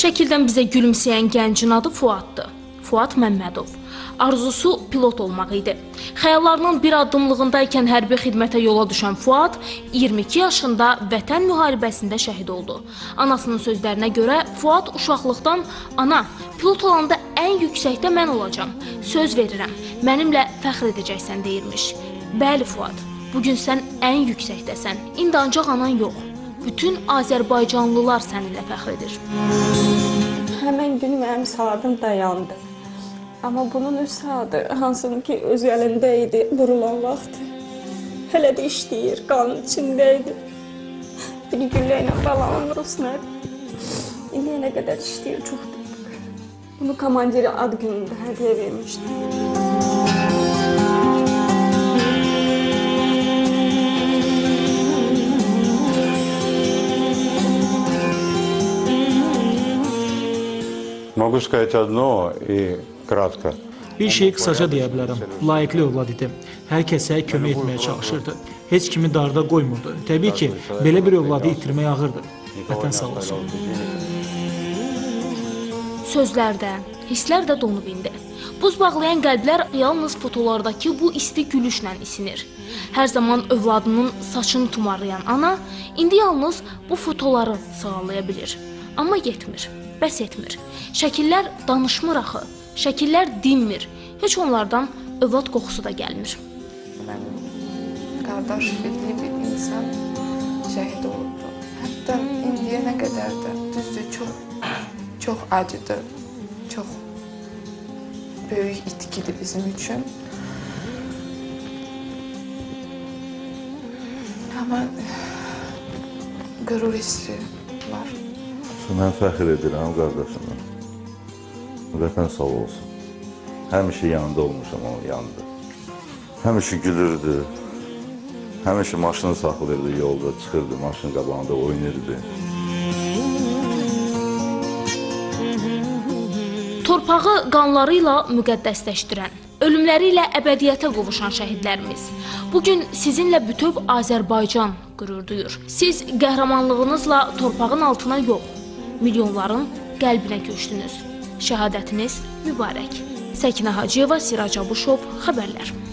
Şəkildən bizə gülümsəyən gəncin adı Fuaddır. Fuad Məmmədov. Arzusu pilot olmaq idi. Xəyallarının bir addımlığındaykən hərbi xidmətə yola düşən Fuad 22 yaşında vətən müharibəsində şəhid oldu. Anasının sözlərinə görə Fuad uşaqlıqdan "Ana, pilot olanda ən yüksəkdə mən olacam. Söz verirəm, mənimlə fəxr edəcəksən" deyirmiş. Bəli Fuad, bugün sən ən yüksəkdəsən. İndi ancaq anan yox. Bütün Azərbaycanlılar səninlə fəxr edir. Həmən gün mənim saatim dayandı. Amma bunun öz saatı, hansının ki öz əlində idi vurulan vaxt. Hələ də işləyir, qanın içində idi. Bir güllə ilə balanın vurusnadı. İndiyə nə qədər işləyir, çox deyil. Bunu komandiri ad günündə hədiyyə vermişdi. Могу сказать одно и kratko. Bir şeyi qısaca deyə bilərəm. Layiqli övlad idi. Hər kəsə kömək etməyə çalışırdı. Heç kimi darda qoymurdu. Təbii ki, belə bir övladı itirmək ağırdır. Vətən sağ olsun. Sözlərdə, hisslər də donub indi. Buz bağlayan qəlblər yalnız fotolardakı bu isti gülüşlə isinir. Hər zaman övladının saçını tumarlayan ana, indi yalnız bu fotoları sağlaya bilir. Amma yetmir, bəs etmir. Şəkillər danışmır axı. Şəkillər dinmir. Heç onlardan övlad qoxusu da gəlmir. Mənim qardaş bildiyi bir insan şəhid oldu. Hətta indiyə nə qədər də düzdür, çox acıdır, çox böyük itkidir bizim üçün. Amma qürur hissi var. Mən fəxr edirəm qardaşıma. Vətən sağ olsun. Həmişə yanında olmuşam onun yanında. Həmişə gülürdü. Həmişə maşını saxlayırdı yolda, çıxırdı, maşın qabağında oynayırdı. Torpağı qanlarıyla müqəddəsləşdirən, ölümləri ilə əbədiyyətə qovuşan şəhidlərimiz bugün sizinlə bütöv Azərbaycan qürur duyur. Siz qəhrəmanlığınızla torpağın altına yox, milyonların qəlbinə köçdünüz. Şəhadətiniz mübarək. Səkinə Hacıyeva, Sirac Abuşov, xəbərlər.